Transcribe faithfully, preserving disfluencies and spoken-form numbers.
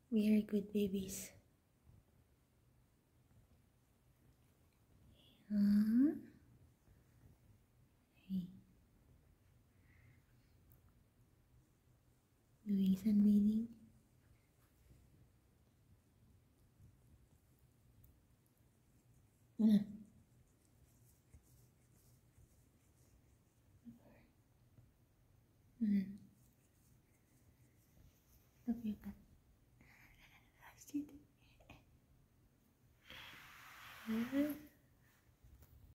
Very good babies. Huh? Hey. Doing sunbathing. Mana? Mana? Stop your cut. Stop it.